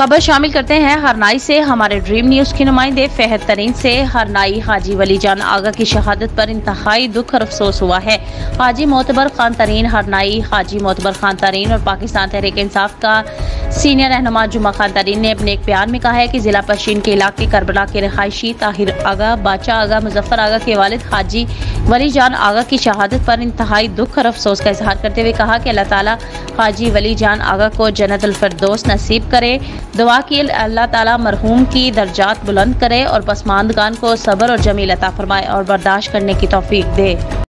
खबर शामिल करते हैं हरनाई से। हमारे ड्रीम न्यूज के नुमाइंदे फहद तरीन से हरनाई हाजी वली जान आगा की शहादत पर इंतहाई दुख और अफसोस हुआ है। हाजी मोतबर खान तरीन हरनाई हाजी मोतबर खान तरीन और पाकिस्तान तहरीक इंसाफ का सीनियर रहनुमा जुमा खान तरीन ने अपने एक बयान में कहा है कि जिला पश्चिम के इलाके करबला के रिहायशी ताहिर आगा, बादशाह आगा, मुजफ्फर आगा के वालिद हाजी वली जान आगा की शहादत पर इंतहाई दुख और अफसोस का इजहार करते हुए कहा कि अल्लाह ताला हाजी वली जान आगा को जन्नतुल फिरदौस नसीब करे। दुआ की अल्लाह ताला मरहूम की दर्जात बुलंद करे और पसमानदगान को सब्र और जमील अता फरमाए और बर्दाश्त करने की तौफीक दे।